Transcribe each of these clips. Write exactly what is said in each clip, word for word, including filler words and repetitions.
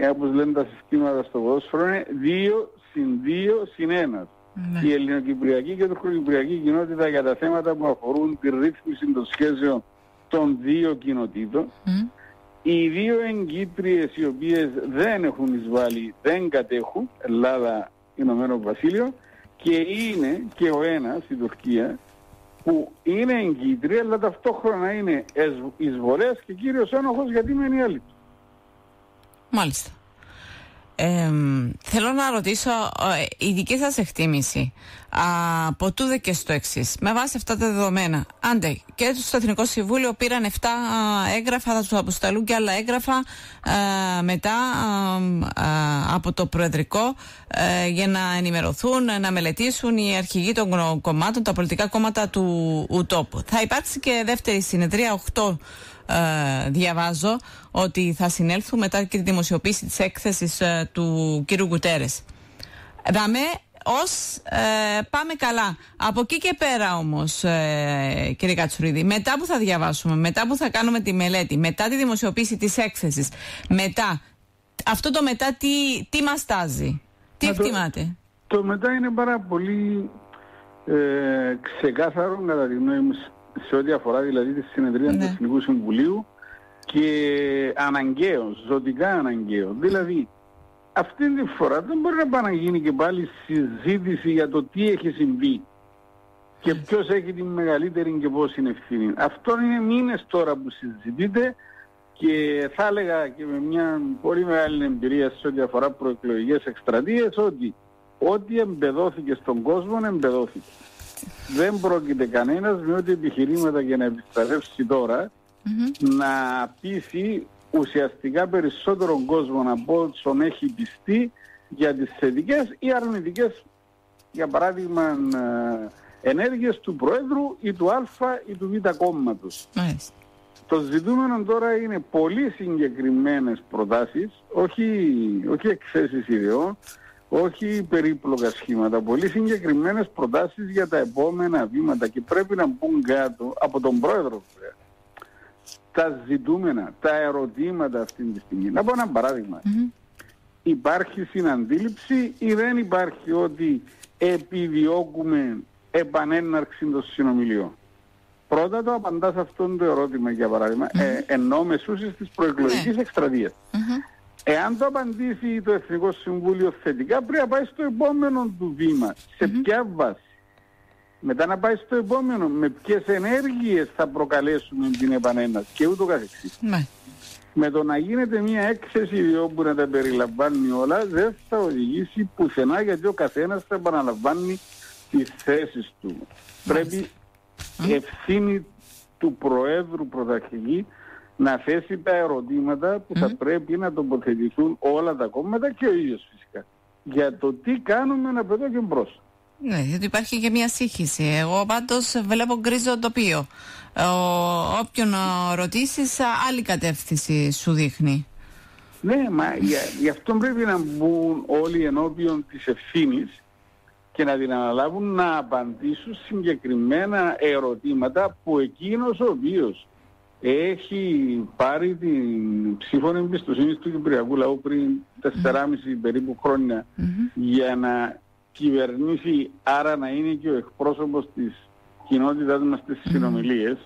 όπως λένε τα συστήματα στο ποδόσφαιρο, είναι δύο συν δύο συν ένα. Ναι. Η ελληνοκυπριακή και τουρκοκυπριακή κοινότητα για τα θέματα που αφορούν τη ρύθμιση των σχέσεων των δύο κοινοτήτων. Mm. Οι δύο εγκύτριες οι οποίες δεν έχουν εισβάλει, δεν κατέχουν, Ελλάδα, Ηνωμένο Βασίλειο, και είναι και ο ένας, η Τουρκία, που είναι εγκύτρια, αλλά ταυτόχρονα είναι εισβολέας και κύριος ένοχος γιατί μένει άλλη του. Μάλιστα. Ε, θέλω να ρωτήσω ε, η δική σας εκτίμηση από τούδε και στο εξής. Με βάση αυτά τα δεδομένα, άντε και στο Εθνικό Συμβούλιο πήραν επτά έγγραφα, θα τους αποσταλούν και άλλα έγγραφα ε, μετά ε, ε, από το Προεδρικό ε, για να ενημερωθούν, να μελετήσουν οι αρχηγοί των κομμάτων, τα πολιτικά κόμματα του τόπου. Θα υπάρξει και δεύτερη συνεδρία, οκτώ Uh, διαβάζω ότι θα συνέλθουν μετά και τη δημοσιοποίηση της έκθεσης uh, του κύριου Γκουτέρες. Δαμε ως uh, πάμε καλά. Από εκεί και πέρα όμως, uh, κύριε Κατσουρίδη, μετά που θα διαβάσουμε, μετά που θα κάνουμε τη μελέτη, μετά τη δημοσιοποίηση της έκθεσης, μετά, αυτό το μετά τι, τι μας τάζει, τι εκτιμάτε? Το, το μετά είναι πάρα πολύ ε, ξεκάθαρο κατά τη γνώμη μου, σε ό,τι αφορά δηλαδή τη συνεδρία ναι. του Εθνικού Συμβουλίου, και αναγκαίο, ζωτικά αναγκαίο. Δηλαδή, αυτή τη φορά δεν μπορεί να πάει να γίνει και πάλι συζήτηση για το τι έχει συμβεί και ποιος έχει την μεγαλύτερη και πώς είναι ευθύνη. Αυτό είναι μήνες τώρα που συζητείται, και θα έλεγα και με μια πολύ μεγάλη εμπειρία σε ό,τι αφορά προεκλογικές εκστρατείες, ότι ό,τι εμπεδώθηκε στον κόσμο εμπεδώθηκε. Δεν πρόκειται κανένας με ό,τι επιχειρήματα για να επιστρέψει τώρα mm-hmm. να πείσει ουσιαστικά περισσότερο κόσμο από όσον έχει πιστεί για τις θετικές ή αρνητικές, για παράδειγμα, ενέργειες του Προέδρου ή του Α ή του Β κόμματος. Mm-hmm. Το ζητούμενο τώρα είναι πολύ συγκεκριμένες προτάσεις, όχι, όχι εκθέσεις ιδεών, όχι περίπλοκα σχήματα, πολύ συγκεκριμένες προτάσεις για τα επόμενα βήματα, και πρέπει να μπουν κάτω από τον Πρόεδρο τα ζητούμενα, τα ερωτήματα αυτή τη στιγμή. Να πω ένα παράδειγμα. Mm-hmm. Υπάρχει συναντήληψη ή δεν υπάρχει ότι επιδιώκουμε επανέναρξη των συνομιλιών? Πρώτα το απαντάς αυτόν το ερώτημα, για παράδειγμα, mm-hmm. ε, ενώ μεσούσης της προεκλογικής mm-hmm. εκστρατείας. Mm-hmm. Εάν το απαντήσει το Εθνικό Συμβούλιο θετικά, πρέπει να πάει στο επόμενο του βήμα. Σε mm-hmm. ποια βάση? Μετά να πάει στο επόμενο, με ποιες ενέργειες θα προκαλέσουμε την επανέναρξη και ούτω καθεξής. Mm-hmm. Με το να γίνεται μια έκθεση ιδιών που να τα περιλαμβάνει όλα, δεν θα οδηγήσει πουθενά, γιατί ο καθένας θα επαναλαμβάνει τις θέσεις του. Mm-hmm. Πρέπει mm-hmm. ευθύνη του Προέδρου πρωταρχική να θέσει τα ερωτήματα που mm. θα πρέπει να τοποθετηθούν όλα τα κόμματα και ο ίδιος φυσικά, για το τι κάνουμε από εδώ και μπρος. Ναι, γιατί υπάρχει και μια σύγχυση. Εγώ πάντως βλέπω γκρίζο τοπίο. Ο, όποιον ρωτήσεις, άλλη κατεύθυνση σου δείχνει. Ναι, μα για, γι' αυτό πρέπει να μπουν όλοι ενώπιον της ευθύνης και να την αναλάβουν να απαντήσουν συγκεκριμένα ερωτήματα που εκείνος ο οποίος έχει πάρει την ψήφων εμπιστοσύνης του Κυπριακού λαού πριν τεσσεράμισι mm-hmm. περίπου χρόνια mm-hmm. για να κυβερνήσει, άρα να είναι και ο εκπρόσωπος της κοινότητας μας στις mm-hmm. συνομιλίες.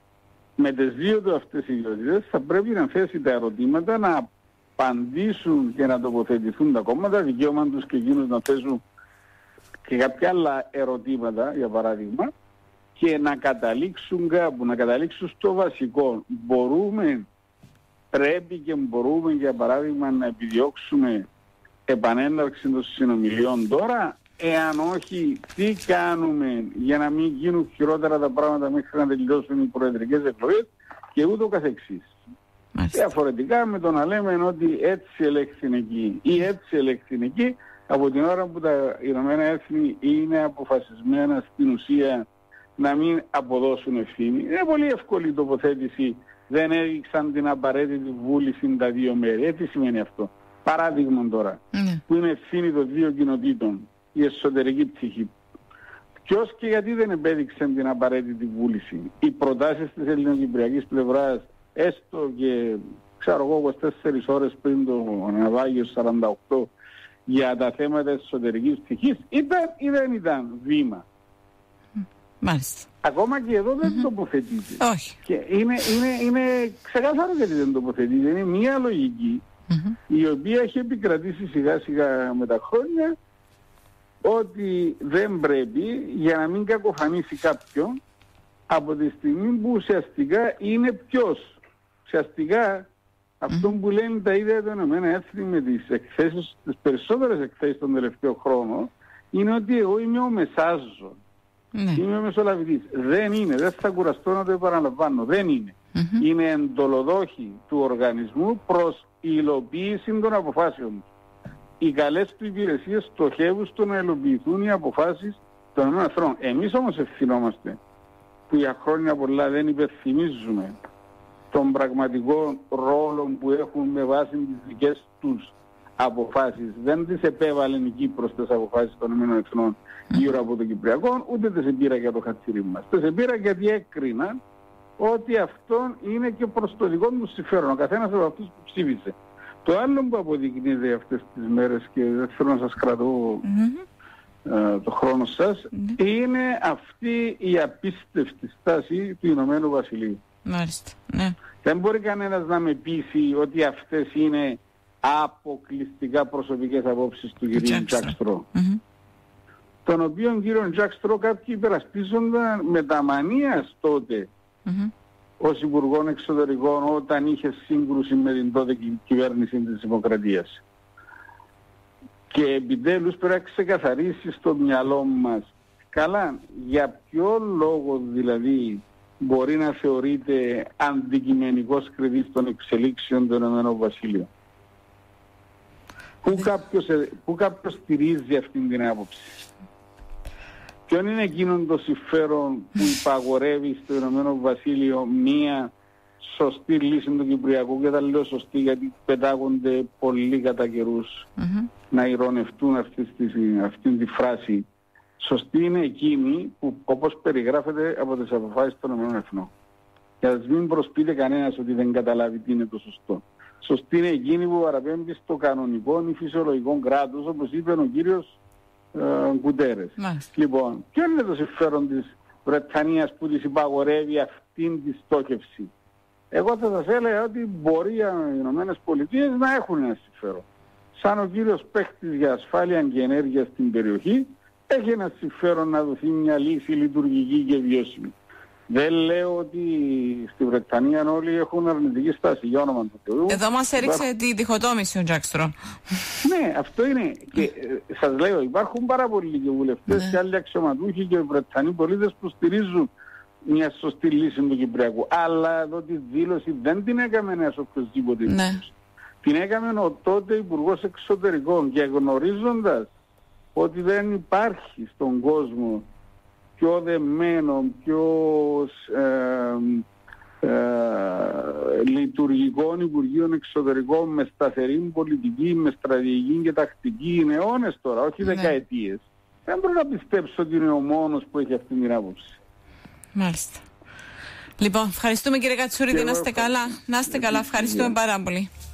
Με τις δύο του αυτές οι ιδιότητες θα πρέπει να θέσει τα ερωτήματα, να απαντήσουν και να τοποθετηθούν τα κόμματα, δικαίωμα τους και εκείνους να θέσουν και κάποια άλλα ερωτήματα, για παράδειγμα, και να καταλήξουν κάπου, να καταλήξουν στο βασικό. Μπορούμε, πρέπει και μπορούμε, για παράδειγμα, να επιδιώξουμε επανέναρξη των συνομιλιών τώρα? Εάν όχι, τι κάνουμε για να μην γίνουν χειρότερα τα πράγματα μέχρι να τελειώσουν οι προεδρικές εκλογές και ούτω καθεξής. Διαφορετικά με το να λέμε ότι έτσι ελέγχθην εκεί ή έτσι ελέγχθην εκεί, από την ώρα που τα Ηνωμένα Έθνη είναι αποφασισμένα στην ουσία να μην αποδώσουν ευθύνη. Είναι πολύ εύκολη η τοποθέτηση, δεν έδειξαν την απαραίτητη βούληση τα δύο μέρη. Ε, τι σημαίνει αυτό? Παράδειγμα τώρα, mm. που είναι ευθύνη των δύο κοινοτήτων, η εσωτερική ψυχή. Ποιος και γιατί δεν επέδειξαν την απαραίτητη βούληση? Οι προτάσεις της ελληνοκυπριακής πλευράς, έστω και ξέρω εγώ, είκοσι τέσσερις ώρες πριν το ναυάγιο σαράντα οκτώ για τα θέματα εσωτερικής ψυχής, ήταν ή δεν ήταν βήμα? Μάλιστα. Ακόμα και εδώ δεν mm-hmm. τοποθετείται. Όχι. Και είναι, είναι, είναι ξεκάθαρο γιατί δεν τοποθετείται. Είναι μια λογική mm-hmm. η οποία έχει επικρατήσει σιγά σιγά με τα χρόνια, ότι δεν πρέπει, για να μην κακοφανίσει κάποιον, από τη στιγμή που ουσιαστικά είναι ποιος. Ουσιαστικά αυτό που λένε τα ίδια τα Ηνωμένα Έθνη με τις εκθέσεις, τις περισσότερες εκθέσεις των τελευταίων χρόνων, είναι ότι εγώ είμαι ο μεσάζων. Ναι. Είμαι ο μεσολαβητής. Δεν είναι, δεν θα κουραστώ να το επαναλαμβάνω. Δεν είναι. Mm-hmm. Είναι εντολοδόχοι του οργανισμού προς υλοποίηση των αποφάσεων. Οι καλές του υπηρεσίες στοχεύουν στο να υλοποιηθούν οι αποφάσεις των ΗΠΑ. Εμείς όμως ευθυνόμαστε που για χρόνια πολλά δεν υπενθυμίζουμε των πραγματικών ρόλων που έχουν με βάση τις δικές τους αποφάσεις. Δεν τις επέβαλε η Κύπρος τις αποφάσεις των ΗΠΑ γύρω από το Κυπριακό, ούτε τις επήρα για το χατσίρι μας. Τις επήρα γιατί έκριναν ότι αυτό είναι και προς το δικό του συμφέρον. Ο καθένας από αυτούς που ψήφισε. Το άλλο που αποδεικνύεται αυτές τις μέρες, και δεν θέλω να σας κρατώ mm-hmm. ε, το χρόνο σας, mm-hmm. είναι αυτή η απίστευτη στάση του Ηνωμένου Βασιλείου. Μάλιστα. Ναι. Δεν μπορεί κανένας να με πείσει ότι αυτές είναι αποκλειστικά προσωπικές απόψεις του κυρίου Τζακ Στρό. Mm-hmm. Τον οποίον κύριο Τζακ Στρό κάποιοι υπερασπίζονταν με τα μανίας τότε mm-hmm. ως Υπουργόν Εξωτερικών, όταν είχε σύγκρουση με την τότε κυβέρνηση της Δημοκρατίας. Και επιτέλους πρέπει να ξεκαθαρίσει στο μυαλό μας, καλά, για ποιο λόγο δηλαδή μπορεί να θεωρείται αντικειμενικός κριτής των εξελίξεων του Ηνωμένου Βασιλείου. Πού κάποιος, πού κάποιος στηρίζει αυτήν την άποψη? Ποιον είναι εκείνον το συμφέρον που υπαγορεύει στο Ηνωμένο Βασίλειο μία σωστή λύση του Κυπριακού? Και τα λέω σωστή γιατί πετάγονται πολλοί κατά καιρούς mm-hmm. να ειρωνευτούν αυτή, αυτή τη φράση. Σωστή είναι εκείνη που, όπως περιγράφεται από τις αποφάσεις των ΗΠΑ. Για να μην προσπείτε κανένας ότι δεν καταλάβει τι είναι το σωστό. Σωστή είναι εκείνη που παραπέμπει στο κανονικό ή φυσιολογικό κράτος, όπως είπε ο κύριος ε, Γκουτέρες. Λοιπόν, ποιο είναι το συμφέρον της Βρετανίας που της υπαγορεύει αυτήν τη στόχευση? Εγώ θα σας έλεγα ότι μπορεί οι Ηνωμένες Πολιτείες να έχουν ένα συμφέρον. Σαν ο κύριος παίχτης για ασφάλεια και ενέργεια στην περιοχή, έχει ένα συμφέρον να δοθεί μια λύση λειτουργική και βιώσιμη. Δεν λέω ότι στη Βρετανία όλοι έχουν αρνητική στάση, για όνομα του Θεού. Εδώ μας έριξε Υπά... τη διχοτόμηση ο Τζακ Στρό. Ναι, αυτό είναι. Και ε, σας λέω, υπάρχουν πάρα πολλοί και βουλευτές ναι. και άλλοι αξιωματούχοι και Βρετανοί πολίτες που στηρίζουν μια σωστή λύση του Κυπριακού. Αλλά εδώ τη δήλωση δεν την έκαμε ένας οποιοσδήποτε. Ναι. Την έκαμε ο τότε Υπουργός Εξωτερικών, και γνωρίζοντας ότι δεν υπάρχει στον κόσμο πιο δεμένο, πιο ε, ε, λειτουργικών Υπουργείων Εξωτερικών με σταθερή πολιτική, με στρατηγική και τακτική, είναι αιώνες τώρα, όχι ναι. δεκαετίες. Δεν μπορώ να πιστέψω ότι είναι ο μόνος που έχει αυτή την άποψη. Μάλιστα. Λοιπόν, ευχαριστούμε κύριε Κατσουρίδη, να είστε καλά. Να είστε καλά, ευχαριστούμε πάρα πολύ.